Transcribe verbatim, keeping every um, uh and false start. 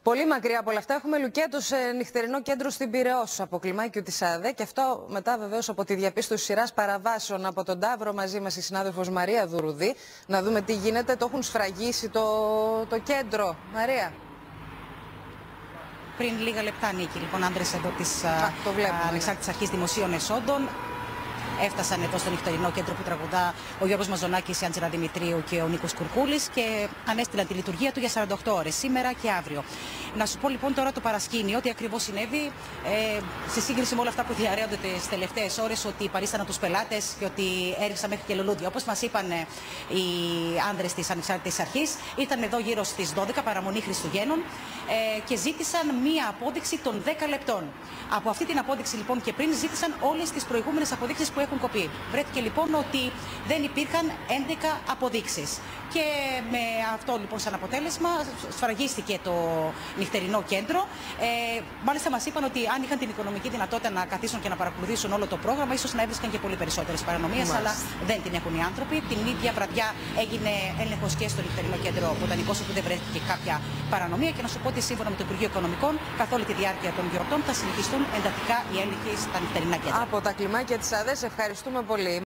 Πολύ μακριά από όλα αυτά έχουμε Λουκέτο σε νυχτερινό κέντρο στην Πειραιώς, από κλιμάκιο της ΑΔΕ, και αυτό μετά βεβαίως από τη διαπίστωση σειράς παραβάσεων από τον Ταύρο. Μαζί μας η συνάδελφος Μαρία Δουρουδή. Να δούμε τι γίνεται. Το έχουν σφραγίσει το, το κέντρο. Μαρία. Πριν λίγα λεπτά, Νίκη, λοιπόν, άντρες εδώ της Ανεξάρτητης Αρχής Δημοσίων Εσόντων έφτασαν εδώ στο νυχτερινό κέντρο που τραγουδά ο Γιώργος Μαζονάκης, η Άντζελα Δημητρίου και ο Νίκος Κουρκούλης, και ανέστηλαν τη λειτουργία του για σαράντα οκτώ ώρες, σήμερα και αύριο. Να σου πω λοιπόν τώρα το παρασκήνιο, τι ακριβώς συνέβη, ε, σε σύγκριση με όλα αυτά που διαρρέονται τις τελευταίες ώρες, ότι παρίσταναν τους πελάτες και ότι έριξαν μέχρι και λουλούδια. Όπως μας είπαν ε, οι άνδρες της Ανεξάρτητης Αρχής, ήταν εδώ γύρω στις δώδεκα, παραμονή Χριστουγέννων, ε, και ζήτησαν μία απόδειξη των δέκα λεπτών. Από αυτή την απόδειξη λοιπόν και πριν ζήτησαν όλες τις προηγούμενες αποδείξεις που έχουν κοπεί. Βρέθηκε λοιπόν ότι δεν υπήρχαν έντεκα αποδείξεις. Και με αυτό λοιπόν σαν αποτέλεσμα σφραγίστηκε το νυχτερινό κέντρο. Ε, μάλιστα μας είπαν ότι αν είχαν την οικονομική δυνατότητα να καθίσουν και να παρακολουθήσουν όλο το πρόγραμμα, ίσως να έβρισκαν και πολύ περισσότερες παρανομίες, αλλά δεν την έχουν οι άνθρωποι. Την ίδια βραδιά έγινε έλεγχος και στο νυχτερινό κέντρο Βοτανικός, όπου δεν βρέθηκε κάποια παρανομία. Και να σου πω ότι σύμφωνα με το Υπουργείο Οικονομικών, καθ' όλη τη διάρκεια των γιορτών θα συνεχιστούν εντατικά οι έλεγχοι στα νυχτερινά κέντρα. Από τα κλιμάκια της ΑΔΕ, ευχαριστούμε πολύ.